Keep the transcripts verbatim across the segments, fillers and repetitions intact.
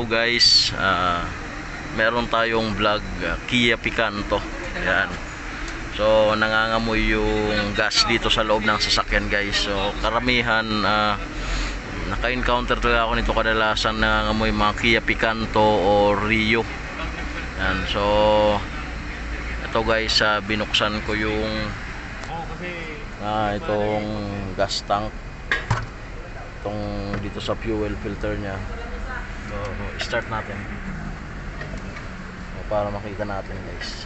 guys, uh, meron tayong vlog uh, Kia Picanto. Yan. So nangangamoy yung gas dito sa loob ng sasakyan guys. So karamihan uh, naka-encounter talaga ako nito kadalasan nangangamoy mga Kia Picanto o Rio. Yan. So ito guys, uh, binuksan ko yung uh, itong gas tank. Itong dito sa fuel filter nya. So start natin so, para makita natin guys.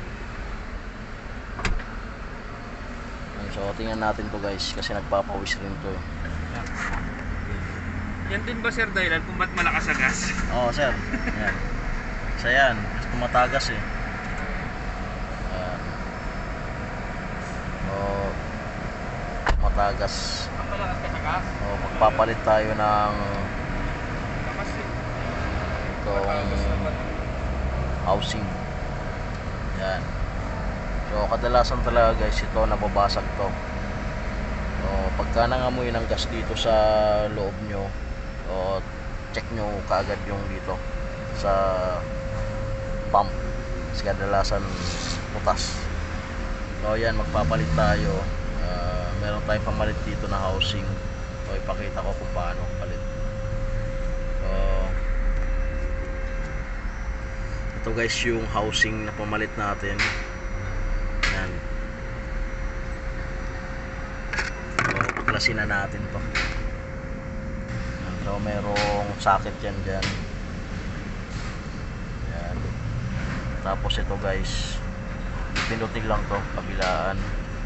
So tingnan natin to guys kasi nagpapawis rin to eh. Yan din ba sir dahilan kung ba't malakas ang gas? Oo sir, yan. Isa yan, mas tumatagas eh. Yan. So tumatagas. Ang malakas ka sa gas? So magpapalit tayo ng Lakas eh. itong housing. Yan. So kadalasan talaga guys ito nababasag to. So pagka nangamoy ng gas dito sa loob nyo, so check nyo kaagad yung dito sa pump kasi kadalasan putas. So yan, magpapalit tayo. Uh, meron tayong pamalit dito na housing. So ipakita ko kung paano palit. So ito guys yung housing na pamalit natin. Yan. So paklasin na natin to. Yan. So merong socket yan dyan. Yan. Tapos ito guys, pinutin lang to kabilaan.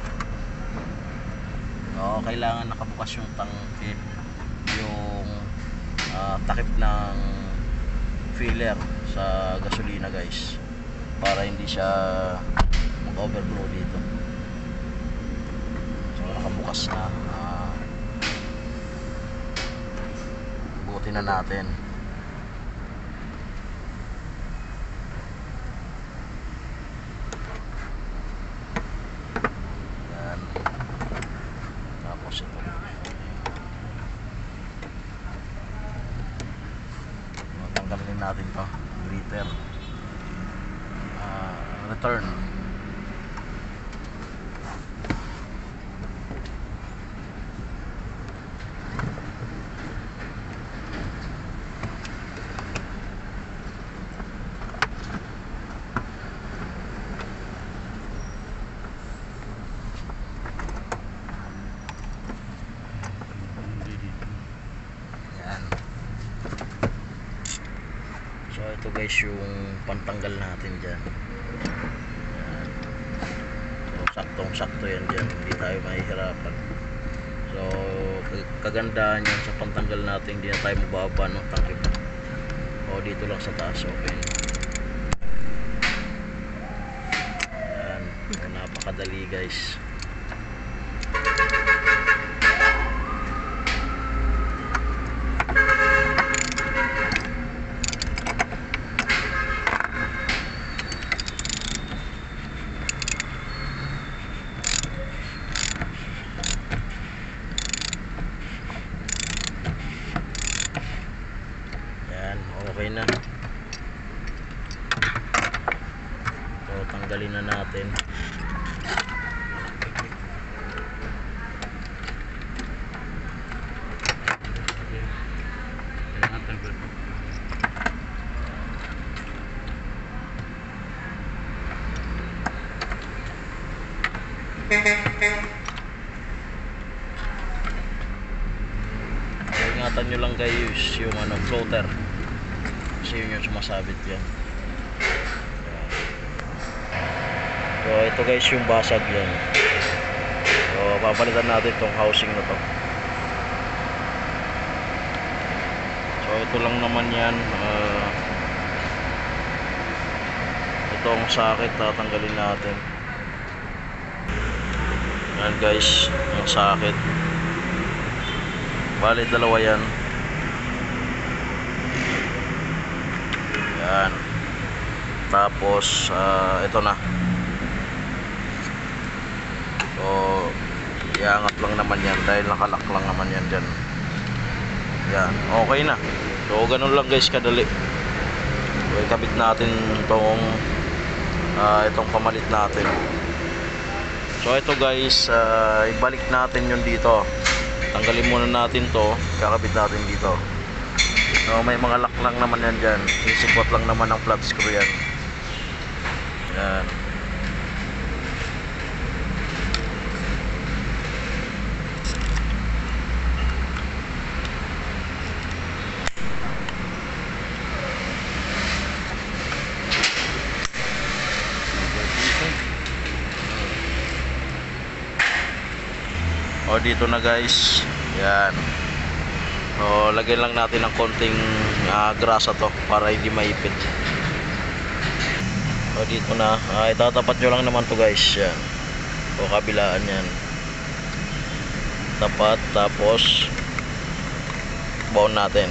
So kailangan nakabukas yung tangke, yung uh, takip ng filler sa gasolina guys, para hindi siya mag-overflow dito. So nakabukas na, uh, buutin na natin. Yan. Tapos ito tanggalin natin to liter, uh, return. So ito guys yung pantanggal natin dyan. Yan. So saktong sakto yan dyan, hindi tayo mahihirapan. So kagandahan yan sa pantanggal natin, hindi na tayo mababa ng tangke pa. O dito lang sa taas, okay. Yan. So, napakadali guys. Okay na. So tanggalin na natin. Ingatan nyo lang guys yung ano, floater. Kasi yun yung sumasabit yan. So ito guys yung basag yan. So papalitan natin itong housing na to. So ito lang naman yan, uh, itong socket tatanggalin natin. Yan guys yung socket, bali dalawa yan. Yan. Tapos uh, ito na. So iangat lang naman yan dahil nakalak lang naman yan dyan. Yan, okay na. So ganun lang guys kadali. ikabit natin itong ah, itong pamalit natin. So ito guys, ah, ibalik natin yun dito. Tanggalin muna natin to, kakabit natin dito. So may mga lock lang naman yan dyan, isikwat lang naman ng flat screw yan. Yan. O dito na guys, yan. O lagyan lang natin ng konting uh, grasa to para hindi maipit. O dito na, uh, itatapat nyo lang naman to guys, yan. O kabilaan yan. Tapat, tapos baon natin.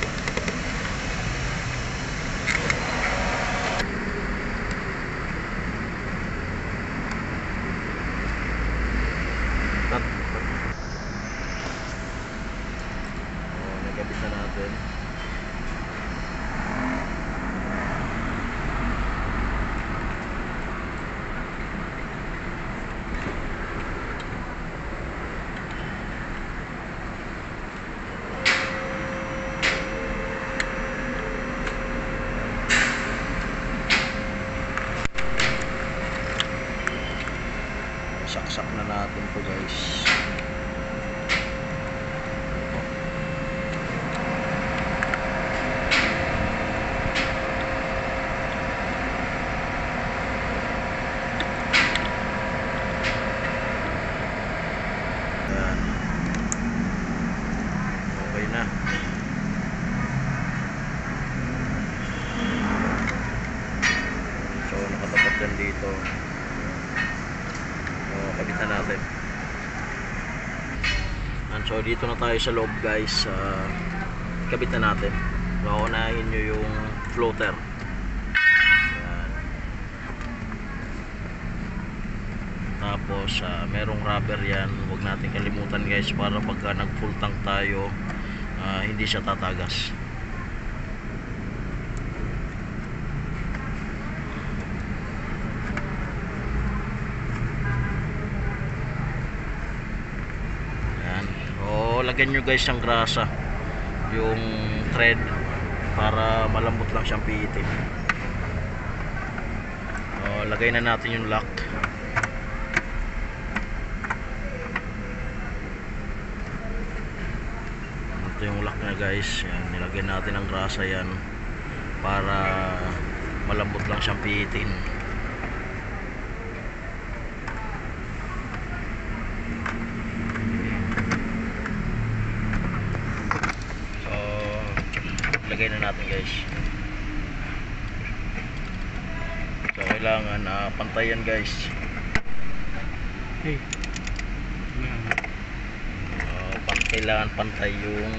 Nagkabit na natin. Saksak na natin to guys. Okay na. So nakatapat yan dito. So kabitan natin. And so dito na tayo sa loob guys. Uh, kabitan natin. Nauunahin nyo yung floater. Yan. Tapos uh, merong rubber yan. Huwag natin kalimutan guys, para pagka nag full tank tayo, uh, hindi siya tatagas. Yan. O lagyan nyo guys ng grasa, yung thread, para malambot lang siyang pihitin. O lagay na natin yung lock. Ito yung lock na guys. Yan, nilagyan natin ng grasa yan para malambot lang siyang pihitin. So lagay na natin guys. So kailangan uh, pantayan guys. Hey. Kailangan pantay yung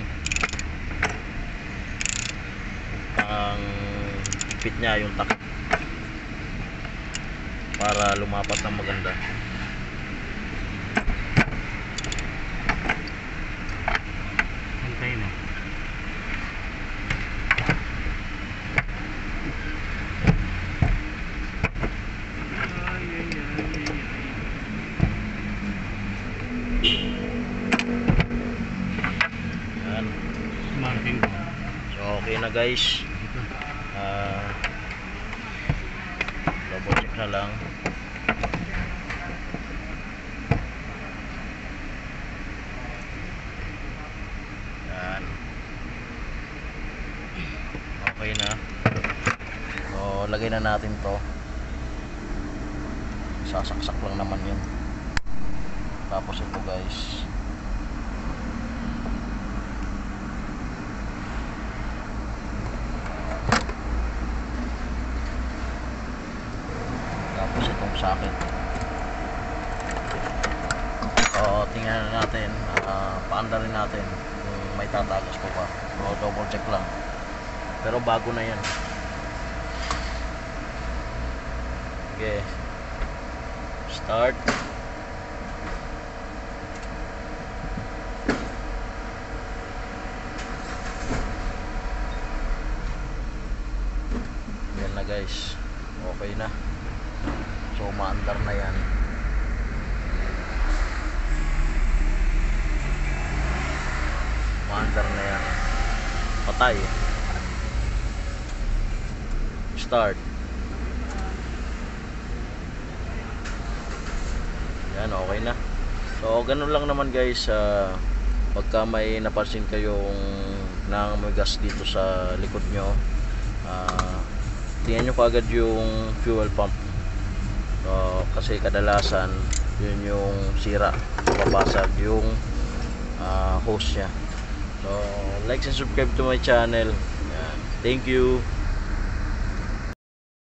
pang higpit niya, yung takip, para lumapat ng maganda. Pantay na. Ay, ay, ay, ay, ay. Marking ko. So okay na guys. uh, double check na lang. Yan. Okay na. So lagay na natin to. Sasaksak lang naman yun. Tapos ito guys, sakit. So tingnan na natin, uh, paanda rin natin kung may tatagas ko pa. So double check lang, pero bago na yan. Okay, start. guys, okay na. So umaandar na yan. Umaandar na yan. Patay. Start. Yan, okay na. So ganun lang naman guys. uh, Pagka may napansin kayong nangangamoy gas dito sa likod nyo, uh, tingnan nyo kaagad yung fuel pump. So, kasi kadalasan yun yung sira, mabasag yung uh, hose nya. So like and subscribe to my channel. Yan. Thank you.